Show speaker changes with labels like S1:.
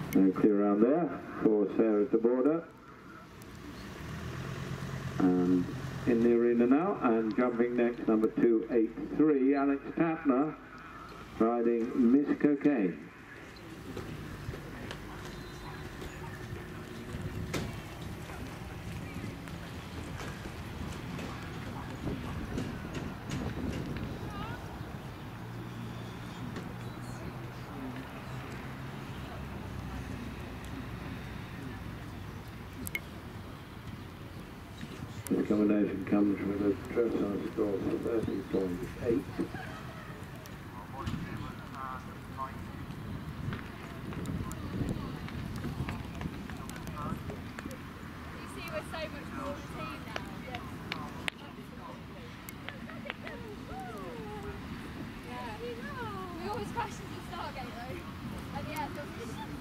S1: Clear around there for Sarah de Border. And in the arena now, and jumping next, number 283, Alex Tapner, riding Miss Cocaine. This combination comes with a dressage score of 30.8.
S2: We're so much more of a team now. Yes. Yeah. We always crash into the Stargate though. And yeah,